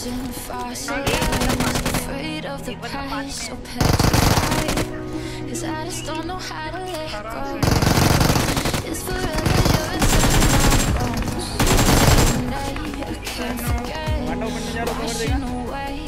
Losing fast, afraid of the past, so petrified, 'cause I just don't know how to let go. It's forever, you're inside my bones. And I can't forget, washing away